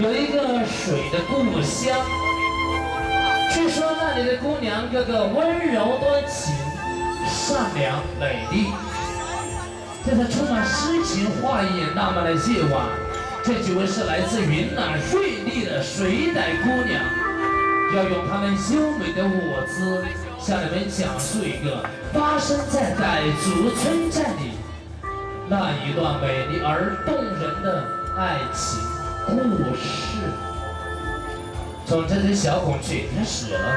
有一个水的故乡，据说那里的姑娘个个温柔多情、善良美丽。在这充满诗情画意浪漫的夜晚，这几位是来自云南瑞丽的水傣姑娘，要用她们优美的舞姿，向你们讲述一个发生在傣族村寨里那一段美丽而动人的爱情故事。从这只小孔雀开始了。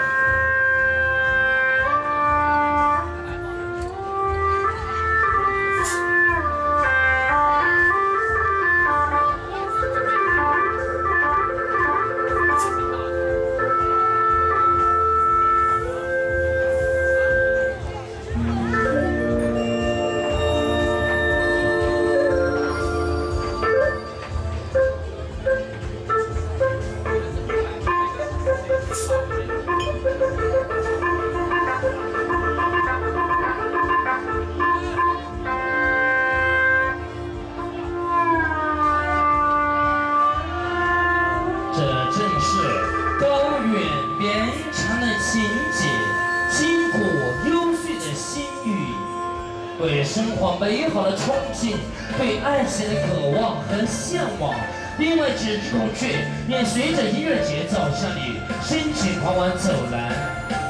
对生活美好的憧憬，对爱情的渴望和向往。另外，几只孔雀也随着音乐节奏向你深情缓缓走来。